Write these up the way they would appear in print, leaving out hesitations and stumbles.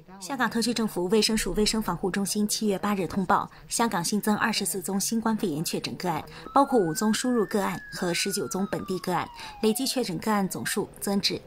香港特区政府卫生署卫生防护中心7月8日通报，香港新增24宗新冠肺炎确诊个案，包括5宗输入个案和19宗本地个案，累计确诊个案总数增至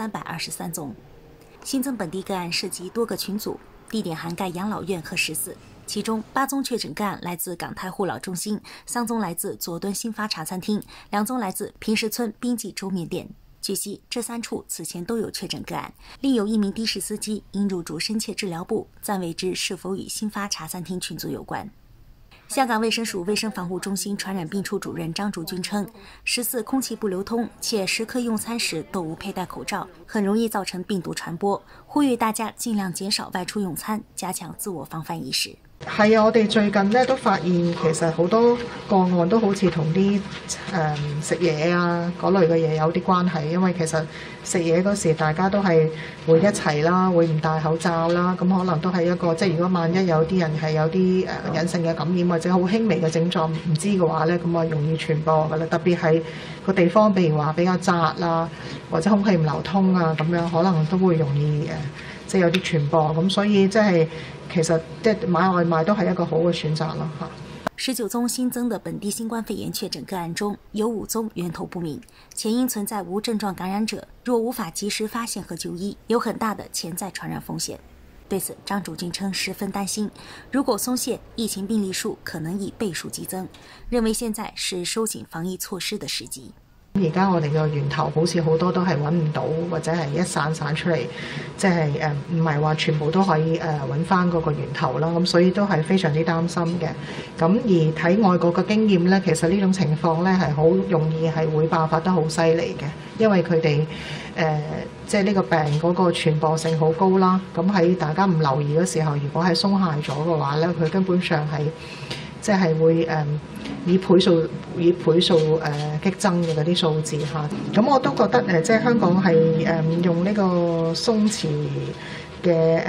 1323宗。新增本地个案涉及多个群组，地点涵盖养老院和食肆，其中8宗确诊个案来自港泰护老中心，3宗来自佐敦新发茶餐厅，2宗来自平石村滨记粥面店。据悉，这3处此前都有确诊个案，另有1名的士司机因入住深切治疗部，暂未知是否与新发茶餐厅群组有关。香港卫生署卫生防护中心传染病处主任张竹君称，14空气不流通，且食客用餐時都無佩戴口罩，很容易造成病毒傳播，呼籲大家盡量減少外出用餐，加強自我防範意識。 係啊，我哋最近咧都發現其實好多個案都好似同啲食嘢啊嗰類嘅嘢有啲關係，因為其實食嘢嗰時大家都係會一齊啦，會唔戴口罩啦，咁可能都係一個即係如果萬一有啲人係有啲隱性嘅感染或者好輕微嘅症狀唔知嘅話咧，咁啊容易傳播㗎啦。特別係個地方譬如話比較窄啦，或者空氣唔流通啊咁樣，可能都會容易即係有啲傳播，咁所以即係其實即係買外賣都係一個好嘅選擇咯嚇。 19宗新增的本地新冠肺炎确诊个案中，有5宗源头不明，且因存在无症状感染者，若无法及时发现和就医，有很大的潜在传染风险。对此，张竹君称十分担心，如果松懈，疫情病例數可能以倍數激增，認為現在是收緊防疫措施的時機。 而家我哋個源頭好似好多都係揾唔到，或者係一散出嚟，即係唔係話全部都可以揾翻嗰個源頭啦。咁所以都係非常之擔心嘅。咁而睇外國嘅經驗咧，其實呢種情況咧係好容易係會爆發得好犀利嘅，因為佢哋即係呢個病嗰個傳播性好高啦。咁喺大家唔留意嘅時候，如果係鬆懈咗嘅話咧，佢根本上係即係會以倍數激增嘅嗰啲數字嚇，咁我都覺得即係香港係用呢個鬆弛嘅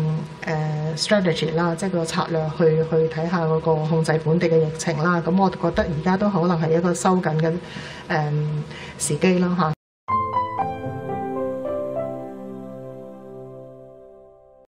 strategy 啦，即係個策略去睇下嗰個控制本地嘅疫情啦。咁我覺得而家都可能係一個收緊嘅時機啦嚇。